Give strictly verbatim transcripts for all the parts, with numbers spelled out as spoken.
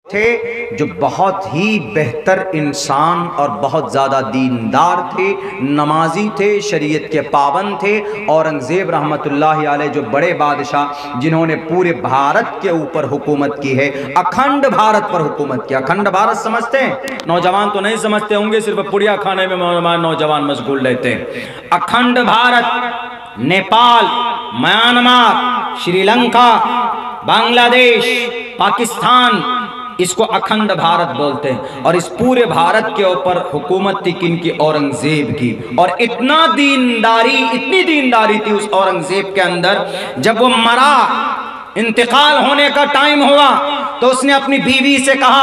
تھے جو بہت ہی بہتر انسان اور بہت زیادہ دیندار تھے، نمازی تھے، شریعت کے پابند تھے۔ اورنگزیب رحمت اللہ علیہ جو بڑے بادشاہ جنہوں نے پورے بھارت کے اوپر حکومت کی ہے، اکھنڈ بھارت پر حکومت کی۔ اکھنڈ بھارت سمجھتے ہیں؟ نوجوان تو نہیں سمجھتے ہوں گے، صرف پڑیا کھانے میں نوجوان مشغول رہتے ہیں۔ اکھنڈ بھارت نیپال، میانمار، شری لنکا، بنگلہ دیش، پاکستان، اس کو اکھنڈ بھارت بولتے ہیں۔ اور اس پورے بھارت کے اوپر حکومت تھی کن کی؟ اورنگزیب کی۔ اور اتنا دینداری اتنی دینداری تھی اس اورنگزیب کے اندر، جب وہ مرا، انتقال ہونے کا ٹائم ہوا، تو اس نے اپنی بیوی سے کہا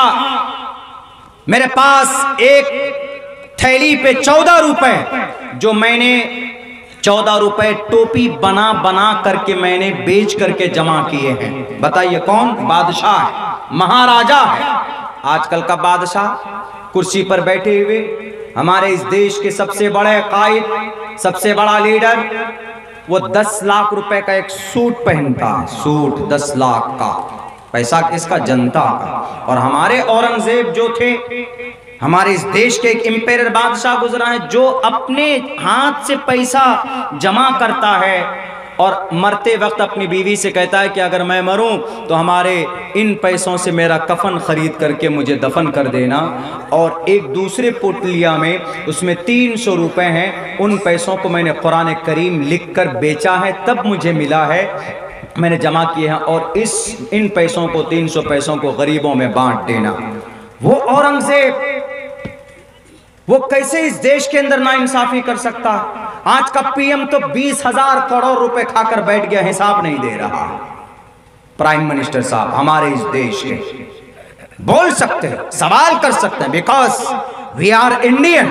میرے پاس ایک تھیلی پہ چودہ روپے جو میں نے چودہ روپے ٹوپی بنا بنا کر کے میں نے بیچ کر کے جمع کیے ہیں۔ بتائیے کون؟ بادشاہ ہے، مہاراجا ہے۔ آج کل کا بادشاہ کرسی پر بیٹھے ہوئے، ہمارے اس دیش کے سب سے بڑے قائد، سب سے بڑا لیڈر، وہ دس لاکھ روپے کا ایک سوٹ پہنتا ہے، سوٹ دس لاکھ کا۔ پیسہ کس کا؟ جنتا کا۔ اور ہمارے اورنگزیب جو تھے، ہمارے اس دیش کے ایک امپیرر بادشاہ گزرا ہے جو اپنے ہاتھ سے پیسہ جمع کرتا ہے اور مرتے وقت اپنی بیوی سے کہتا ہے کہ اگر میں مروں تو ہمارے ان پیسوں سے میرا کفن خرید کر کے مجھے دفن کر دینا۔ اور ایک دوسرے پوٹلیا میں اس میں تین سو روپے ہیں، ان پیسوں کو میں نے قرآن کریم لکھ کر بیچا ہے، تب مجھے ملا ہے، میں نے جمع کیے ہیں، اور اس ان پیسوں کو تین سو پیسوں کو غریبوں میں بانٹ دینا۔ وہ اورنگزیب وہ کیسے اس دیش کے اندر ناانصافی کر سکتا؟ آج کا پی ایم تو بیس ہزار کروڑ روپے کھا کر بیٹھ گیا، حساب نہیں دے رہا۔ پرائم منسٹر صاحب ہمارے اس دیش کے بول سکتے ہیں، سوال کر سکتے ہیں، بیکاز وی آر انڈین،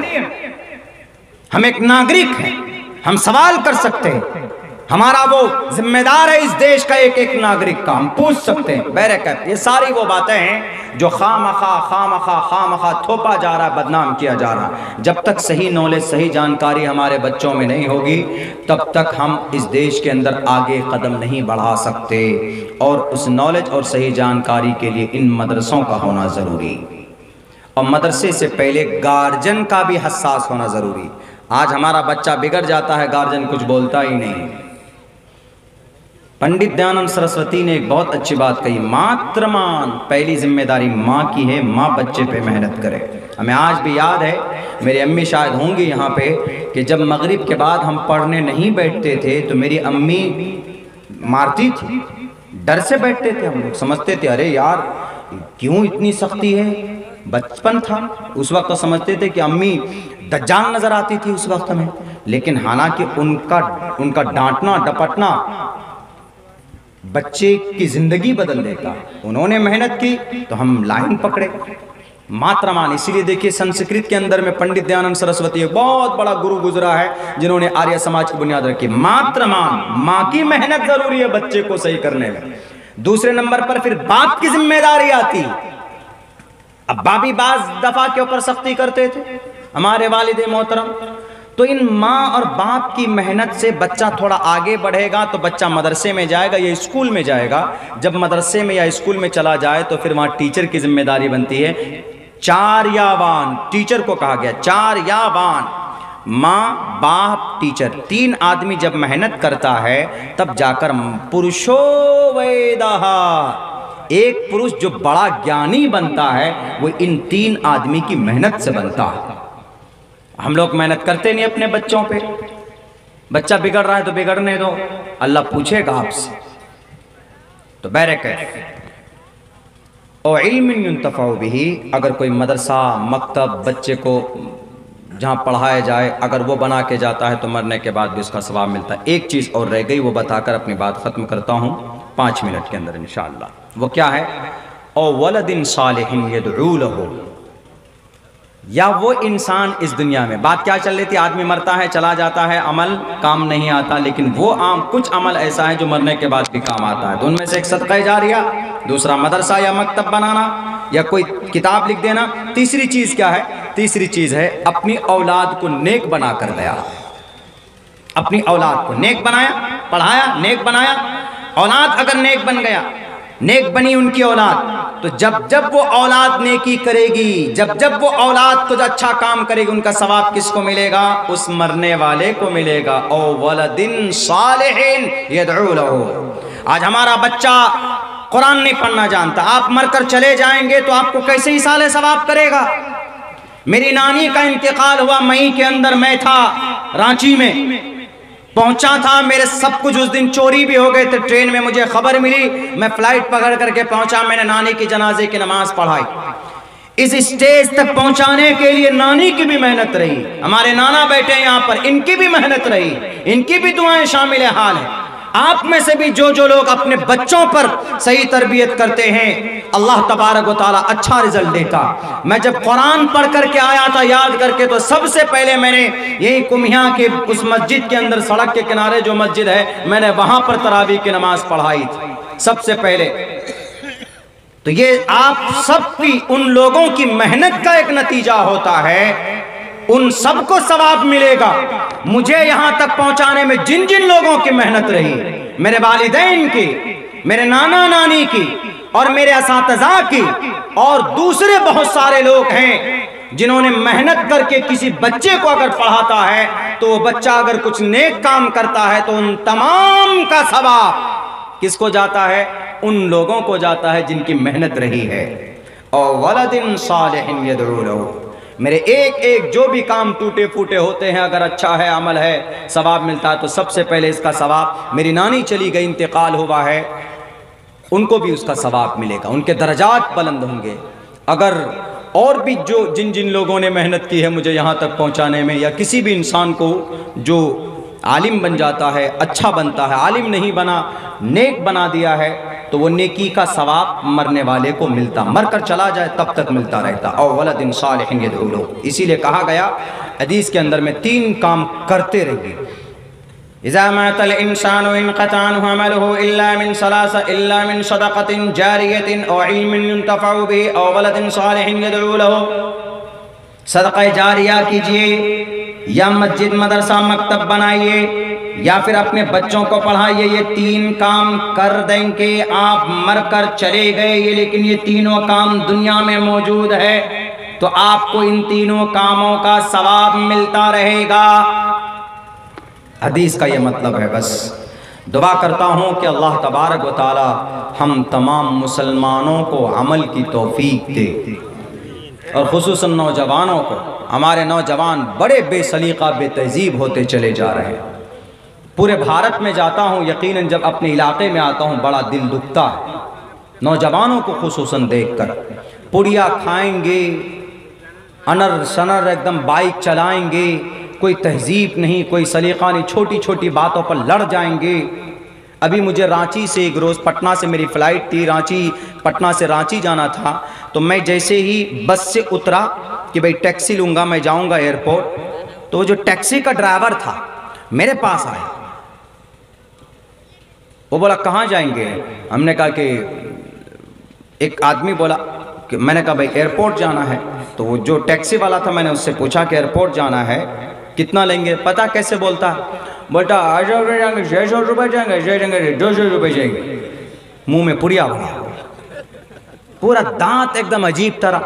ہم ایک ناگرک ہیں، ہم سوال کر سکتے ہیں، ہمارا وہ ذمہ دار ہے اس دیش کا ایک ایک ناگرک کا، ہم پوچھ سکتے ہیں۔ بہرکیف یہ ساری وہ باتیں ہیں جو خامخواہ خامخواہ خامخواہ تھوپا جا رہا ہے، بدنام کیا جا رہا ہے۔ جب تک صحیح نالج، صحیح جانکاری ہمارے بچوں میں نہیں ہوگی، تب تک ہم اس دیش کے اندر آگے قدم نہیں بڑھا سکتے۔ اور اس نالج اور صحیح جانکاری کے لیے ان مدرسوں کا ہونا ضروری، اور مدرسے سے پہلے گارجن کا بھی حساس ہونا ضروری۔ آج ہمارا بچہ بگڑ جاتا ہے، گارجن کچھ بولتا ہی نہیں۔ پنڈت دیانند سرسوتی نے ایک بہت اچھی بات کہی، ماترمان، پہلی ذمہ داری ماں کی ہے، ماں بچے پہ محنت کرے۔ ہمیں آج بھی یاد ہے، میری امی شاید ہوں گی یہاں پہ، کہ جب مغرب کے بعد ہم پڑھنے نہیں بیٹھتے تھے تو میری امی مارتی تھی، ڈر سے بیٹھتے تھے، ہم لوگ سمجھتے تھے ارے یار کیوں اتنی سختی ہے، بچپن تھا اس وقت تو سمجھتے تھے کہ امی دجال نظر آتی تھی اس وقت ہمیں، لیکن حالانکہ ان کا ان کا ڈانٹنا ڈپٹنا بچے کی زندگی بدل دیتا۔ انہوں نے محنت کی تو ہم لائن پکڑے۔ ماترمان، اسی لیے دیکھیے سنسکرت کے اندر میں پنڈت دیانند سرسوتی ایک بہت بڑا گرو گزرا ہے جنہوں نے آریہ سماج کی بنیاد رکھی۔ ماترمان، ماں کی محنت ضروری ہے بچے کو صحیح کرنے میں۔ دوسرے نمبر پر پھر باپ کی ذمہ داری آتی۔ ابا بھی بعض دفعہ کے اوپر سختی کرتے تھے ہمارے والد محترم، تو ان ماں اور باپ کی محنت سے بچہ تھوڑا آگے بڑھے گا تو بچہ مدرسے میں جائے گا یا اسکول میں جائے گا۔ جب مدرسے میں یا اسکول میں چلا جائے تو پھر وہاں ٹیچر کی ذمہ داری بنتی ہے۔ چار یاوان ٹیچر کو کہا گیا، چار یاوان، ماں باپ ٹیچر، تین آدمی جب محنت کرتا ہے تب جا کر پروشو ویدہ، ایک پروش جو بڑا گیانی بنتا ہے وہ ان تین آدمی کی محنت سے بنتا ہے۔ ہم لوگ محنت کرتے نہیں اپنے بچوں پہ، بچہ بگڑ رہا ہے تو بگڑنے دو، اللہ پوچھے گا آپ سے۔ تو بہرکیف او علم ينتفع به، اگر کوئی مدرسہ مکتب بچے کو جہاں پڑھایا جائے اگر وہ بنا کے جاتا ہے تو مرنے کے بعد بھی اس کا ثواب ملتا ہے۔ ایک چیز اور رہ گئی، وہ بتا کر اپنی بات ختم کرتا ہوں پانچ منٹ کے اندر انشاءاللہ۔ وہ کیا ہے؟ او ولد صالح يدعو له، یا وہ انسان اس دنیا میں، بات کیا چل رہی تھی، آدمی مرتا ہے چلا جاتا ہے، عمل کام نہیں آتا، لیکن وہ عام کچھ عمل ایسا ہے جو مرنے کے بعد بھی کام آتا ہے۔ تو ان میں سے ایک صدقہ جاریہ، دوسرا مدرسہ یا مکتب بنانا یا کوئی کتاب لکھ دینا، تیسری چیز کیا ہے؟ تیسری چیز ہے اپنی اولاد کو نیک بنا کر دیا۔ اپنی اولاد کو نیک بنایا، پڑھایا، نیک بنایا۔ اولاد اگر نیک بن گیا، نیک بنی ان کی اولاد، تو جب جب وہ اولاد نیکی کرے گی، جب جب وہ اولاد کچھ اچھا کام کرے گی، ان کا ثواب کس کو ملے گا؟ اس مرنے والے کو ملے گا۔ او ولد صالح یدعو لہ۔ آج ہمارا بچہ قرآن نہیں پڑھنا جانتا، آپ مر کر چلے جائیں گے تو آپ کو کیسے ہی سال ثواب کرے گا؟ میری نانی کا انتقال ہوا مئی کے اندر، میں تھا رانچی میں پہنچا تھا، میرے سب کچھ اس دن چوری بھی ہو گئے تھے، ٹرین میں مجھے خبر ملی، میں فلائٹ پکڑ کر کے پہنچا، میں نے نانی کی جنازے کی نماز پڑھائی۔ اس اسٹیج تک پہنچانے کے لیے نانی کی بھی محنت رہی، ہمارے نانا بیٹھے یہاں پر، ان کی بھی محنت رہی، ان کی بھی دعائیں شامل حال ہیں۔ آپ میں سے بھی جو جو لوگ اپنے بچوں پر صحیح تربیت کرتے ہیں، اللہ تبارک و تعالیٰ اچھا رزلٹ دیتا۔ میں جب قرآن پڑھ کر کے آیا تھا یاد کر کے، تو سب سے پہلے میں نے یہی کمیاں کے اس مسجد کے اندر، سڑک کے کنارے جو مسجد ہے، میں نے وہاں پر تراویح کی نماز پڑھائی تھی سب سے پہلے۔ تو یہ آپ سب کی ان لوگوں کی محنت کا ایک نتیجہ ہوتا ہے، ان سب کو ثواب ملے گا۔ مجھے یہاں تک پہنچانے میں جن جن لوگوں کی محنت رہی، میرے والدین کی، میرے نانا نانی کی، اور میرے اساتذہ کی، اور دوسرے بہت سارے لوگ ہیں جنہوں نے محنت کر کے کسی بچے کو اگر پڑھاتا ہے تو وہ بچہ اگر کچھ نیک کام کرتا ہے تو ان تمام کا ثواب کس کو جاتا ہے؟ ان لوگوں کو جاتا ہے جن کی محنت رہی ہے۔ اور ولد صالح یدعو لہ، میرے ایک ایک جو بھی کام ٹوٹے پھوٹے ہوتے ہیں، اگر اچھا ہے، عمل ہے، ثواب ملتا ہے، تو سب سے پہلے اس کا ثواب، میری نانی چلی گئی، انتقال ہوا ہے، ان کو بھی اس کا ثواب ملے گا، ان کے درجات بلند ہوں گے۔ اگر اور بھی جو جن جن لوگوں نے محنت کی ہے مجھے یہاں تک پہنچانے میں، یا کسی بھی انسان کو جو عالم بن جاتا ہے، اچھا بنتا ہے، عالم نہیں بنا، نیک بنا دیا ہے، تو وہ نیکی کا ثواب مرنے والے کو ملتا، مر کر چلا جائے تب تک ملتا رہتا۔ او ولد صالح یدعو لہ، اسی لیے کہا گیا حدیث کے اندر میں تین کام کرتے رہیے۔ اذا مات الانسان انقطع عنه عمله الا من ثلاث، الا من صدقة جاریة او علم ينتفع به او ولد صالح یدعو لہ۔ صدقہ جاریہ کیجئے، یا مسجد مدرسہ مکتب بنائیے، یا پھر اپنے بچوں کو پڑھائیے۔ یہ تین کام کر دیں کہ آپ مر کر چلے گئے، یہ لیکن یہ تینوں کام دنیا میں موجود ہے تو آپ کو ان تینوں کاموں کا ثواب ملتا رہے گا۔ حدیث کا یہ مطلب ہے۔ بس دعا کرتا ہوں کہ اللہ تبارک و تعالی ہم تمام مسلمانوں کو عمل کی توفیق دے، اور خصوصاً نوجوانوں کو۔ ہمارے نوجوان بڑے بے سلیقہ، بے تہذیب ہوتے چلے جا رہے ہیں۔ پورے بھارت میں جاتا ہوں، یقیناً جب اپنے علاقے میں آتا ہوں بڑا دل دکھتا ہے، نوجوانوں کو خصوصاً دیکھ کر۔ پڑیا کھائیں گے، انر سنر ایک دم بائک چلائیں گے، کوئی تہذیب نہیں، کوئی سلیقہ نہیں، چھوٹی چھوٹی باتوں پر لڑ جائیں گے۔ ابھی مجھے رانچی سے ایک روز، پٹنہ سے میری فلائٹ تھی، رانچی پٹنہ سے رانچی جانا تھا، تو میں جیسے ہی بس سے اترا کہ بھئی ٹیکسی لوں گا، میں جاؤں گا ایئرپورٹ، تو جو ٹیکسی کا ڈرائیور تھا میرے پاس آیا، وہ بولا کہاں جائیں گے؟ ہم نے کہا کہ ایک آدمی بولا کہ، میں نے کہا بھئی ایئرپورٹ جانا ہے، تو وہ جو ٹیکسی والا تھا میں نے اس سے پوچھا کہ ایئرپورٹ جانا ہے کتنا لیں گے؟ پتہ کیسے بولتا ہے؟ بولتا آٹھ سو روپے جائیں گے، چھ سو روپے جائیں گے، چھ جائیں گے، دو سو روپے جائیں گے۔ منہ میں پڑیا بڑا، پورا دانت ایک دم عجیب طرح۔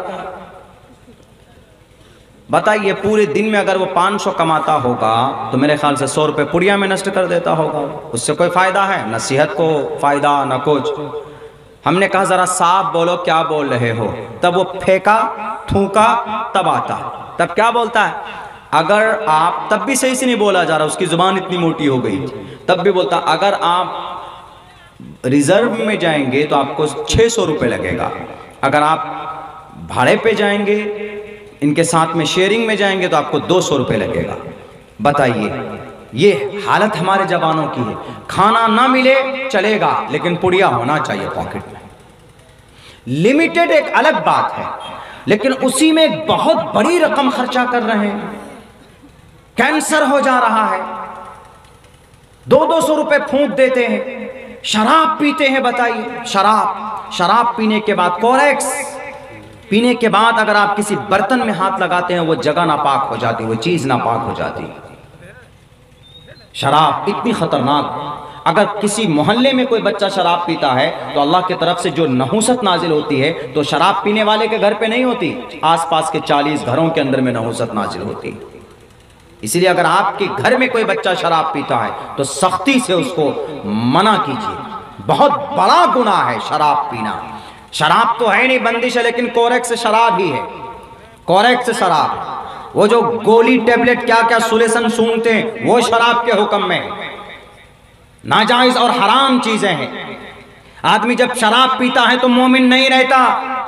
بتائیے پورے دن میں اگر وہ پانچ سو کماتا ہوگا تو میرے خیال سے سو روپے پڑیا میں نشٹ کر دیتا ہوگا، اس سے کوئی فائدہ ہے؟ نہ صحت کو فائدہ نہ کچھ۔ ہم نے کہا ذرا صاف بولو کیا بول رہے ہو، تب وہ پھینکا تھوکا تب آتا، تب کیا بولتا ہے؟ اگر آپ، تب بھی صحیح سے نہیں بولا جا رہا، اس کی زبان اتنی موٹی ہو گئی، تب بھی بولتا اگر آپ ریزرو میں جائیں گے تو آپ کو چھ سو روپے لگے گا، اگر آپ بھاڑے پہ جائیں گے ان کے ساتھ میں شیئرنگ میں جائیں گے تو آپ کو دو سو روپے لگے گا۔ بتائیے یہ حالت ہمارے جوانوں کی ہے۔ کھانا نہ ملے چلے گا لیکن پڑیا ہونا چاہیے پاکٹ میں۔ لمیٹڈ ایک الگ بات ہے، لیکن اسی میں ایک بہت بڑی رقم خرچہ کر رہے ہیں۔ کینسر ہو جا رہا ہے، دو دو سو روپے پھونک دیتے ہیں۔ شراب پیتے ہیں، بتائیے شراب شراب پینے کے بعد کوریکس پینے کے بعد اگر آپ کسی برتن میں ہاتھ لگاتے ہیں وہ جگہ ناپاک ہو جاتی، وہ چیز ناپاک ہو جاتی۔ شراب اتنی خطرناک، اگر کسی محلے میں کوئی بچہ شراب پیتا ہے تو اللہ کی طرف سے جو نحوست نازل ہوتی ہے تو شراب پینے والے کے گھر پہ نہیں ہوتی، آس پاس کے چالیس گھروں کے اندر میں نحوست نازل ہوتی۔ اسی لیے اگر آپ کے گھر میں کوئی بچہ شراب پیتا ہے تو سختی سے اس کو منع کیجیے، بہت بڑا گناہ ہے شراب پینا۔ شراب تو ہے نہیں بندش ہے، لیکن کوریکس شراب ہی ہے، کوریکس شراب، وہ جو گولی ٹیبلٹ کیا کیا سولیسن سونگتے ہیں وہ شراب کے حکم میں ناجائز اور حرام چیزیں ہیں۔ آدمی جب شراب پیتا ہے تو مومن نہیں رہتا۔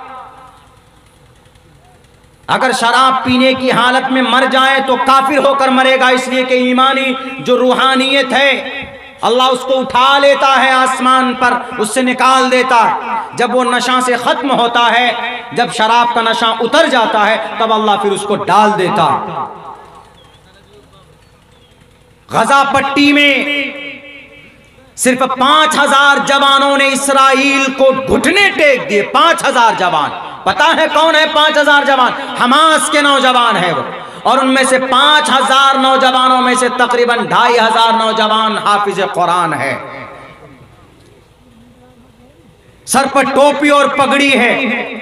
اگر شراب پینے کی حالت میں مر جائے تو کافر ہو کر مرے گا، اس لیے کہ ایمانی جو روحانیت ہے اللہ اس کو اٹھا لیتا ہے آسمان پر، اس سے نکال دیتا ہے۔ جب وہ نشہ سے ختم ہوتا ہے، جب شراب کا نشہ اتر جاتا ہے، تب اللہ پھر اس کو ڈال دیتا ہے۔ غزہ پٹی میں صرف پانچ ہزار جوانوں نے اسرائیل کو گھٹنے ٹیک دیے، پانچ ہزار جوان۔ پتا ہے کون ہے پانچ ہزار جوان؟ حماس کے نوجوان ہیں وہ، اور ان میں سے پانچ ہزار نوجوانوں میں سے تقریباً ڈھائی ہزار نوجوان حافظ قرآن ہے، سر پر ٹوپی اور پگڑی ہے۔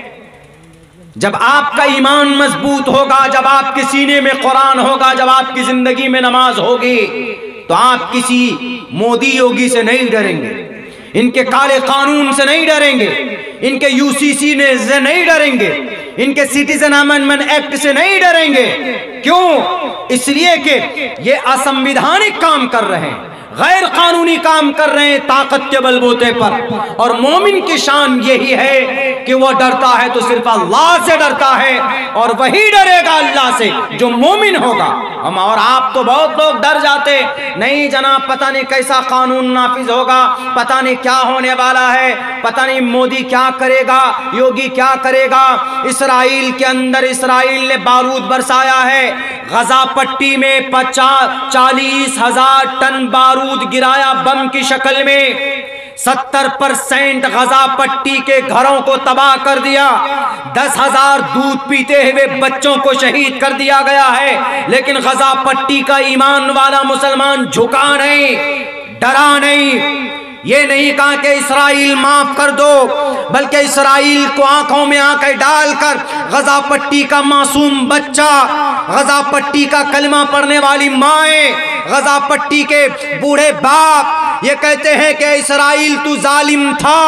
جب آپ کا ایمان مضبوط ہوگا، جب آپ کے سینے میں قرآن ہوگا، جب آپ کی زندگی میں نماز ہوگی، تو آپ کسی مودی یوگی سے نہیں ڈریں گے، ان کے کالے قانون سے نہیں ڈریں گے، ان کے یو سی سی نے سے نہیں ڈریں گے، ان کے سٹیزن امینڈمنٹ ایکٹ سے نہیں ڈریں گے۔ کیوں؟ اس لیے کہ یہ اسنویدھانک کام کر رہے ہیں، غیر قانونی کام کر رہے ہیں طاقت کے بل بوتے پر۔ اور مومن کی شان یہی ہے کہ وہ ڈرتا ہے تو صرف اللہ سے ڈرتا ہے، اور وہی ڈرے گا اللہ سے جو مومن ہوگا۔ ہم اور آپ تو بہت لوگ ڈر جاتے، نہیں جناب پتہ نہیں کیسا قانون نافذ ہوگا، پتہ نہیں کیا ہونے والا ہے، پتہ نہیں مودی کیا کرے گا، یوگی کیا کرے گا۔ اسرائیل کے اندر اسرائیل نے بارود برسایا ہے، غزہ پٹی میں پچاس چالیس ہزار ٹن بارود گرایا بم کی شکل میں، ستر پرسینٹ غزہ پٹی کے گھروں کو تباہ کر دیا، دس ہزار دودھ پیتے ہوئے بچوں کو شہید کر دیا گیا ہے۔ لیکن غزہ پٹی کا ایمان والا مسلمان جھکا نہیں، ڈرا نہیں، یہ نہیں کہا کہ اسرائیل معاف کر دو، بلکہ اسرائیل کو آنکھوں میں آنکھیں ڈال کر غزہ پٹی کا معصوم بچہ، غزہ پٹی کا کلمہ پڑھنے والی مائیں، غزہ پٹی کے بوڑھے باپ یہ کہتے ہیں کہ اسرائیل تو ظالم تھا،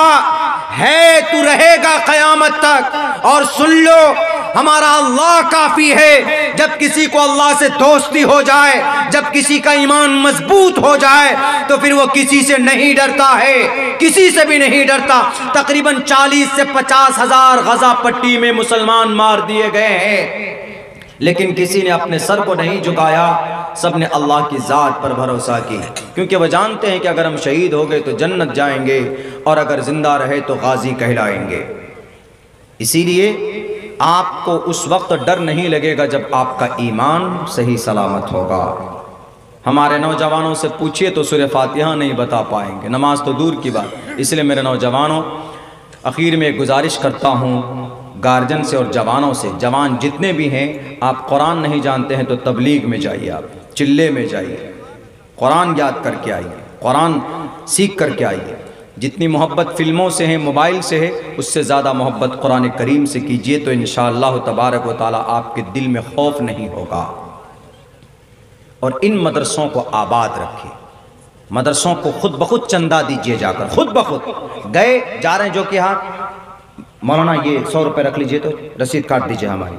ہے تو رہے گا قیامت تک، اور سن لو ہمارا اللہ کافی ہے۔ جب کسی کو اللہ سے دوستی ہو جائے، جب کسی کا ایمان مضبوط ہو جائے، تو پھر وہ کسی سے نہیں ڈرتا ہے، کسی سے بھی نہیں ڈرتا۔ تقریباً چالیس سے پچاس ہزار غزہ پٹی میں مسلمان مار دیے گئے ہیں، لیکن کسی نے اپنے سر کو نہیں جھکایا، سب نے اللہ کی ذات پر بھروسہ کی، کیونکہ وہ جانتے ہیں کہ اگر ہم شہید ہو گئے تو جنت جائیں گے، اور اگر زندہ رہے تو غازی کہلائیں گے۔ اسی لیے آپ کو اس وقت ڈر نہیں لگے گا جب آپ کا ایمان صحیح سلامت ہوگا۔ ہمارے نوجوانوں سے پوچھئے تو سورہ فاتحہ نہیں بتا پائیں گے، نماز تو دور کی بات۔ اس لیے میرے نوجوانوں، اخیر میں گزارش کرتا ہوں گارجن سے اور جوانوں سے، جوان جتنے بھی ہیں، آپ قرآن نہیں جانتے ہیں تو تبلیغ میں جائیے، آپ چلے میں جائیے، قرآن یاد کر کے آئیے، قرآن سیکھ کر کے آئیے۔ جتنی محبت فلموں سے ہے، موبائل سے ہے، اس سے زیادہ محبت قرآن کریم سے کیجئے، تو انشاءاللہ تبارک و تعالی آپ کے دل میں خوف نہیں ہوگا۔ اور ان مدرسوں کو آباد رکھیں، مدرسوں کو خود بخود چندہ دیجئے، جا کر خود بخود گئے جا رہے ہیں جو کہ ہاں مولانا یہ سو روپے رکھ لیجئے تو رسید کاٹ دیجئے ہماری۔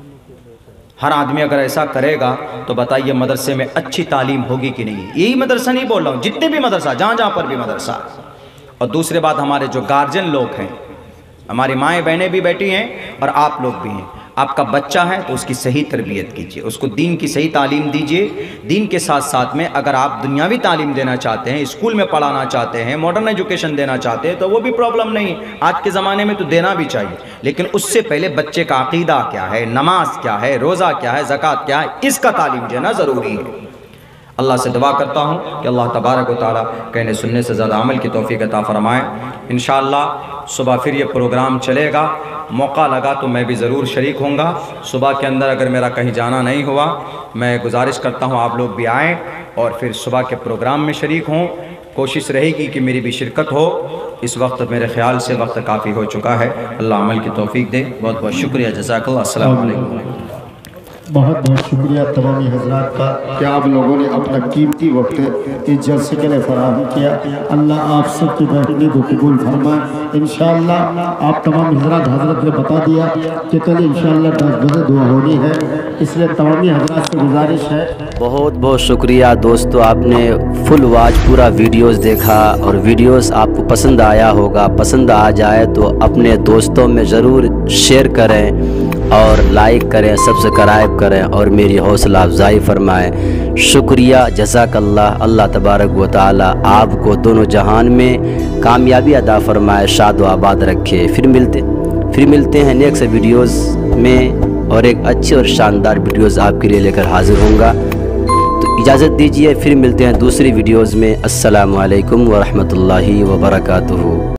ہر آدمی اگر ایسا کرے گا تو بتائیے مدرسے میں اچھی تعلیم ہوگی کہ نہیں؟ یہی مدرسہ نہیں بول رہا ہوں، جتنے بھی مدرسہ، جہاں جہاں پر بھی مدرسہ۔ اور دوسرے بات، ہمارے جو گارجن لوگ ہیں، ہماری مائیں بہنیں بھی بیٹھی ہیں اور آپ لوگ بھی ہیں، آپ کا بچہ ہے تو اس کی صحیح تربیت کیجئے، اس کو دین کی صحیح تعلیم دیجئے۔ دین کے ساتھ ساتھ میں اگر آپ دنیاوی تعلیم دینا چاہتے ہیں، اسکول میں پڑھانا چاہتے ہیں، ماڈرن ایجوکیشن دینا چاہتے ہیں تو وہ بھی پرابلم نہیں، آج کے زمانے میں تو دینا بھی چاہیے، لیکن اس سے پہلے بچے کا عقیدہ کیا ہے، نماز کیا ہے، روزہ کیا ہے، زکوٰۃ کیا ہے، اس کا تعلیم دینا ضروری ہے۔ اللہ سے دعا کرتا ہوں کہ اللہ تبارک و تعالیٰ کہنے سننے سے زیادہ عمل کی توفیق عطا فرمائے۔ انشاءاللہ صبح پھر یہ پروگرام چلے گا، موقع لگا تو میں بھی ضرور شریک ہوں گا۔ صبح کے اندر اگر میرا کہیں جانا نہیں ہوا، میں گزارش کرتا ہوں آپ لوگ بھی آئیں اور پھر صبح کے پروگرام میں شریک ہوں۔ کوشش رہے گی کہ میری بھی شرکت ہو۔ اس وقت میرے خیال سے وقت کافی ہو چکا ہے، اللہ عمل کی توفیق دے۔ بہت بہت شکریہ، جزاک اللہ، السلام علیکم۔ بہت بہت شکریہ تمامی حضرات کا کہ آپ لوگوں نے اپنا قیمتی وقت اس جلسے کے لیے فراہم کیا۔ اللہ آپ سب کی بیٹھنے کو قبول فرمائے۔ انشاءاللہ آپ تمام حضرات حضرت نے بتا دیا کہ کل انشاءاللہ دس بجے دعا ہونی ہے، اس لیے تمامی حضرات سے گزارش ہے۔ بہت بہت شکریہ دوستو، آپ نے فل واچ پورا ویڈیوز دیکھا اور ویڈیوز آپ کو پسند آیا ہوگا۔ پسند آ جائے تو اپنے دوستوں میں ضرور شیئر کریں اور لائک کریں، سبسکرائب کریں اور میری حوصلہ افزائی فرمائیں۔ شکریہ، جزاک اللہ۔ اللہ تبارک و تعالی آپ کو دونوں جہان میں کامیابی عطا فرمائے، شاد و آباد رکھے۔ پھر ملتے پھر ملتے ہیں نیکسٹ ویڈیوز میں، اور ایک اچھی اور شاندار ویڈیوز آپ کے لیے لے کر حاضر ہوں گا۔ تو اجازت دیجیے، پھر ملتے ہیں دوسری ویڈیوز میں۔ السلام علیکم ورحمۃ اللہ وبرکاتہ۔